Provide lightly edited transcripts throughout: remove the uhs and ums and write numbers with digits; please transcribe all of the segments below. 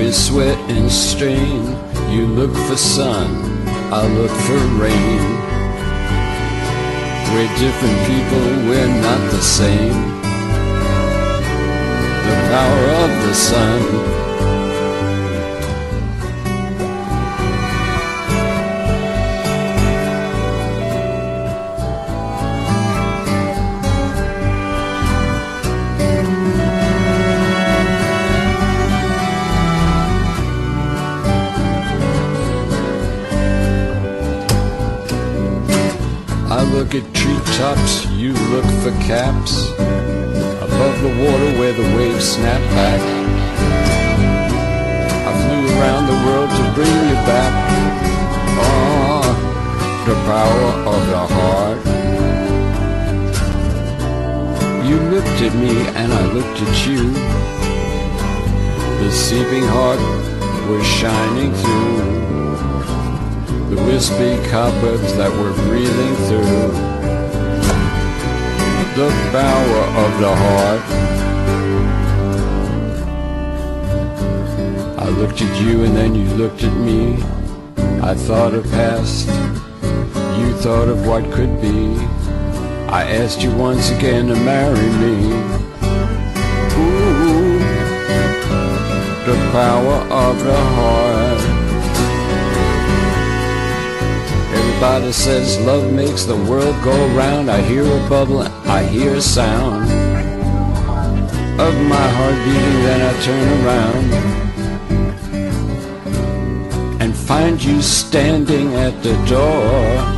with sweat and strain. You look for sun, I look for rain. We're different people, we're not the same. The power of the sun. I look at treetops, you look for caps, above the water where the waves snap back. I flew around the world to bring you back. Oh, the power of the heart. You looked at me and I looked at you. The sleeping heart was shining through the wispy cobwebs that we're breathing through. The power of the heart. I looked at you and then you looked at me. I thought of past, you thought of what could be. I asked you once again to marry me. Ooh, the power of the heart. Everybody says love makes the world go round. I hear a bubble, I hear a sound of my heart beating, then I turn around and find you standing at the door.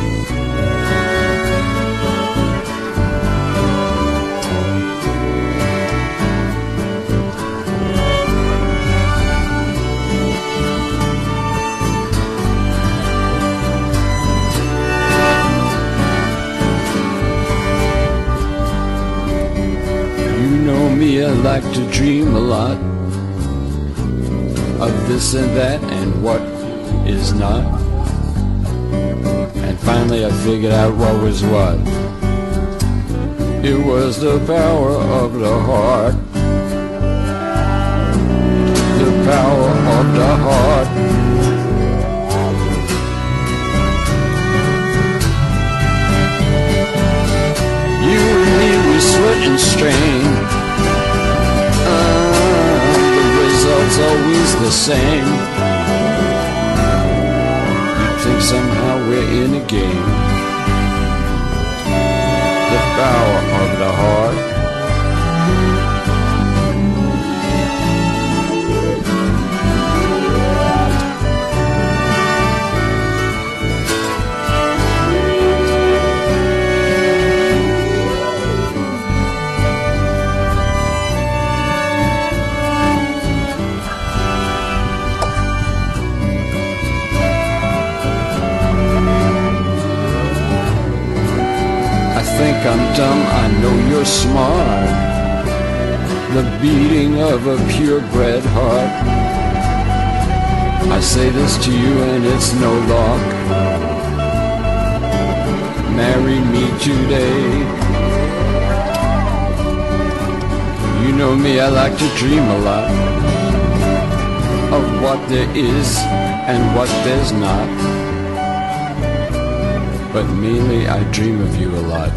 I like to dream a lot of this and that and what is not. And finally I figured out what was what. It was the power of the heart. The power of the heart. You and me, we sweat and strain. It's always the same. You think somehow we're in a game. The power of the heart. I think I'm dumb, I know you're smart. The beating of a purebred heart. I say this to you and it's no lock. Marry me today. You know me, I like to dream a lot of what there is and what there's not. But mainly I dream of you a lot.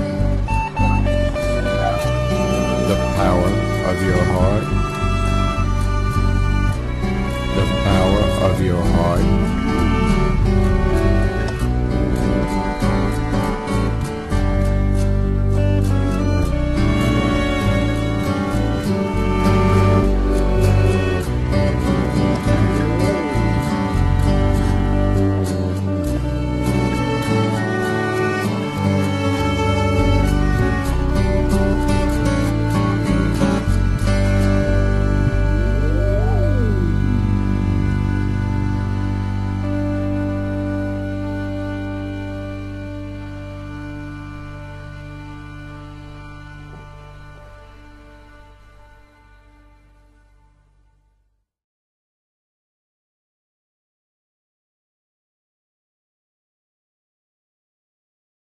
The power of your heart. The power of your heart.